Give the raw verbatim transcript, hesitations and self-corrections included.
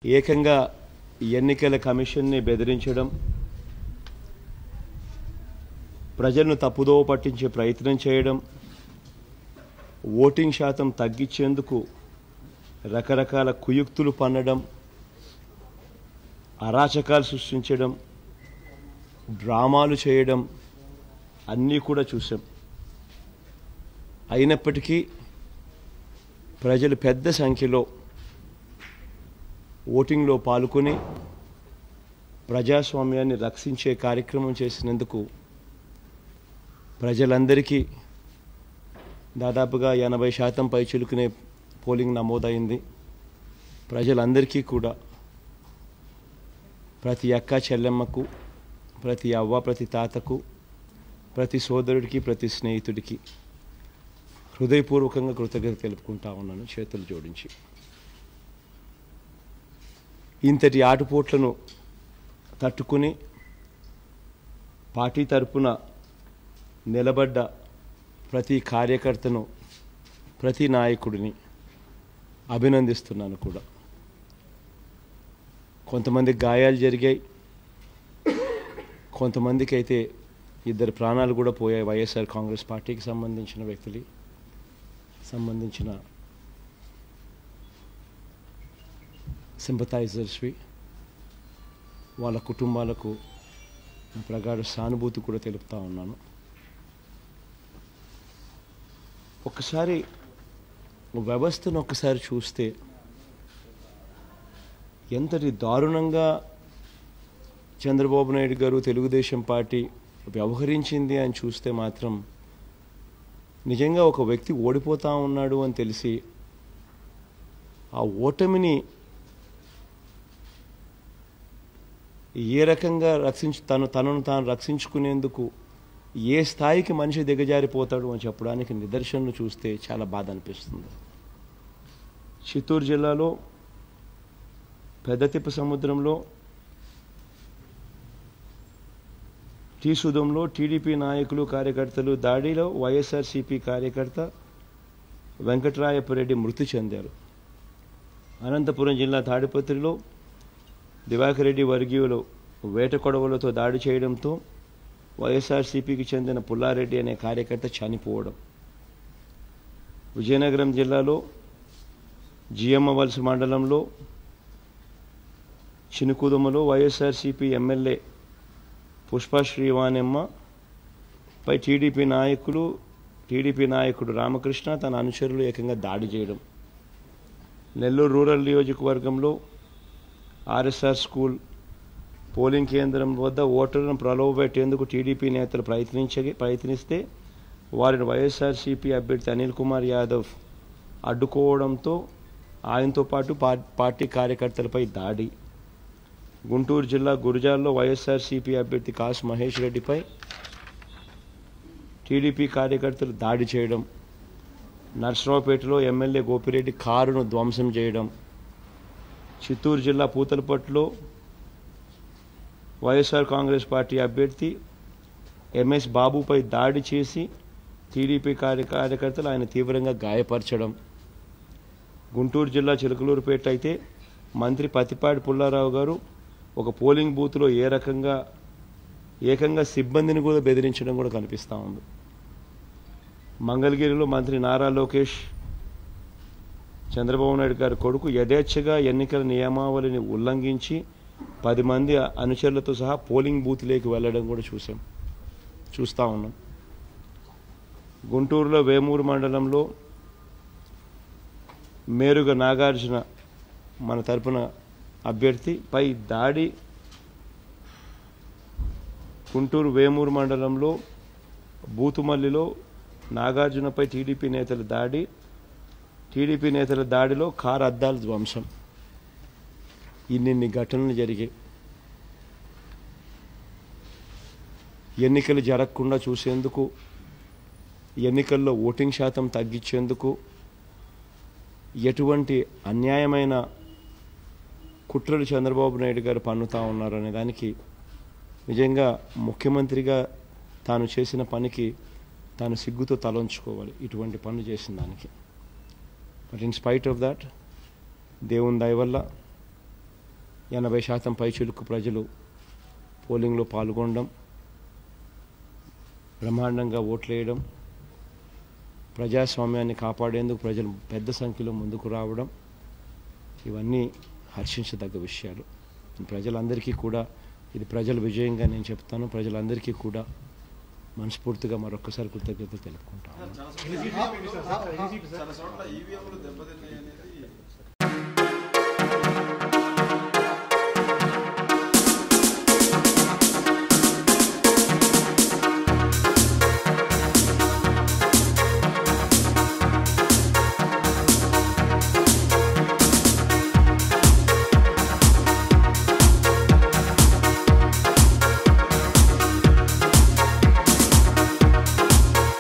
ఏకంగా ఎన్నికల కమిషన్ని బెదిరించడం, ప్రజలను తప్పుదోవ పట్టించే ప్రయత్నం చేయడం, ఓటింగ్ శాతం తగ్గించేందుకు రకరకాల కుయుక్తులు పన్నడం, అరాచకాలు సృష్టించడం, డ్రామాలు చేయడం అన్నీ కూడా చూసాం. అయినప్పటికీ ప్రజలు పెద్ద సంఖ్యలో ఓటింగ్లో పాల్గొని ప్రజాస్వామ్యాన్ని రక్షించే కార్యక్రమం చేసినందుకు ప్రజలందరికీ దాదాపుగా ఎనభై శాతం పైచిలుకునే పోలింగ్ నమోదైంది. ప్రజలందరికీ కూడా ప్రతి అక్క చెల్లెమ్మకు, ప్రతి అవ్వ ప్రతి తాతకు, ప్రతి సోదరుడికి, ప్రతి స్నేహితుడికి హృదయపూర్వకంగా కృతజ్ఞత తెలుపుకుంటా ఉన్నాను చేతులు జోడించి. ఇంతటి ఆటుపోట్లను తట్టుకుని పార్టీ తరపున నిలబడ్డ ప్రతి కార్యకర్తను, ప్రతి నాయకుడిని అభినందిస్తున్నాను కూడా. కొంతమంది గాయాలు జరిగాయి, కొంతమందికి అయితే ఇద్దరు ప్రాణాలు కూడా పోయాయి. వైఎస్ఆర్ కాంగ్రెస్ పార్టీకి సంబంధించిన వ్యక్తులు సంబంధించిన సింపథైజర్స్వి, వాళ్ళ కుటుంబాలకు ప్రగాఢ సానుభూతి కూడా తెలుపుతా ఉన్నాను. ఒకసారి వ్యవస్థను ఒక్కసారి చూస్తే ఎంతటి దారుణంగా చంద్రబాబు నాయుడు గారు, తెలుగుదేశం పార్టీ వ్యవహరించింది అని చూస్తే మాత్రం నిజంగా ఒక వ్యక్తి ఓడిపోతా ఉన్నాడు అని తెలిసి ఆ ఓటమిని ఏ రకంగా రక్షించు తను తనను తాను రక్షించుకునేందుకు ఏ స్థాయికి మనిషి దిగజారిపోతాడు అని చెప్పడానికి నిదర్శనలు చూస్తే చాలా బాధ అనిపిస్తుంది. చిత్తూరు జిల్లాలో పెద్దతిప్ప సముద్రంలో టీసుదంలో టీడీపీ నాయకులు, కార్యకర్తలు దాడిలో వైఎస్ఆర్సీపీ కార్యకర్త వెంకట్రాయపురెడ్డి మృతి చెందారు. అనంతపురం జిల్లా తాడిపత్రిలో దివాకర్ రెడ్డి వర్గీయులు వేట కొడవలతో దాడి చేయడంతో వైఎస్ఆర్సీపీకి చెందిన పుల్లారెడ్డి అనే కార్యకర్త చనిపోవడం. విజయనగరం జిల్లాలో జియమ్మవలస మండలంలో చినుకుదుమలో వైఎస్ఆర్సీపీ ఎమ్మెల్యే పుష్ప శ్రీవాణెమ్మ పై టీడీపీ నాయకులు టీడీపీ నాయకుడు రామకృష్ణ తన అనుచరులు ఏకంగా దాడి చేయడం. నెల్లూరు రూరల్ నియోజకవర్గంలో ఆర్ఎస్ఆర్ స్కూల్ పోలింగ్ కేంద్రం వద్ద ఓటర్లను ప్రలోభపెట్టేందుకు టీడీపీ నేతలు ప్రయత్నించ ప్రయత్నిస్తే వారిని వైఎస్ఆర్సీపీ అభ్యర్థి అనిల్ కుమార్ యాదవ్ అడ్డుకోవడంతో ఆయనతో పాటు పార్టీ కార్యకర్తలపై దాడి. గుంటూరు జిల్లా గురజాల్లో వైఎస్ఆర్సీపీ అభ్యర్థి కాసు మహేష్ రెడ్డిపై టీడీపీ కార్యకర్తలు దాడి చేయడం. నర్సరావుపేటలో ఎమ్మెల్యే గోపిరెడ్డి కారును ధ్వంసం చేయడం. చిత్తూరు జిల్లా పూతలపట్టులో వైఎస్ఆర్ కాంగ్రెస్ పార్టీ అభ్యర్థి ఎంఎస్ బాబుపై దాడి చేసి టీడీపీ కార్య కార్యకర్తలు ఆయన తీవ్రంగా గాయపరచడం. గుంటూరు జిల్లా చిలకలూరుపేట అయితే మంత్రి పత్తిపాటి పుల్లారావు గారు ఒక పోలింగ్ బూత్లో ఏ రకంగా ఏకంగా సిబ్బందిని కూడా బెదిరించడం కూడా కనిపిస్తూ ఉంది. మంగళగిరిలో మంత్రి నారా లోకేష్ చంద్రబాబు నాయుడు గారి కొడుకు యథేచ్ఛగా ఎన్నికల నియమావళిని ఉల్లంఘించి పది మంది అనుచరులతో సహా పోలింగ్ బూత్లోకి వెళ్లడం కూడా చూసాం చూస్తూ ఉన్నాం. గుంటూరులో వేమూరు మండలంలో మేరుగ నాగార్జున మన తరపున అభ్యర్థిపై దాడి. గుంటూరు వేమూరు మండలంలో బూతుమల్లిలో నాగార్జునపై టీడీపీ నేతల దాడి. టీడీపీ నేతల దాడిలో కారు అద్దాల ధ్వంసం. ఇన్నిన్ని ఘటనలు జరిగాయి. ఎన్నికలు జరగకుండా చూసేందుకు, ఎన్నికల్లో ఓటింగ్ శాతం తగ్గించేందుకు ఎటువంటి అన్యాయమైన కుట్రలు చంద్రబాబు నాయుడు గారు పన్నుతా ఉన్నారు అనే దానికి నిజంగా ముఖ్యమంత్రిగా తాను చేసిన పనికి తాను సిగ్గుతో తలంచుకోవాలి, ఇటువంటి పనులు చేసిన దానికి. But in spite of that దేవుని దయ వల్ల ఎనభై శాతం పైచిలుకు ప్రజలు పోలింగ్లో పాల్గొనడం, బ్రహ్మాండంగా ఓట్లేయడం, ప్రజాస్వామ్యాన్ని కాపాడేందుకు ప్రజలు పెద్ద సంఖ్యలో ముందుకు రావడం, ఇవన్నీ హర్షించదగ్గ విషయాలు. ప్రజలందరికీ కూడా ఇది ప్రజల విజయంగా నేను చెప్తాను. ప్రజలందరికీ కూడా మనస్ఫూర్తిగా మరొకసారి కృతజ్ఞతలు తెలుపుకుంటాను.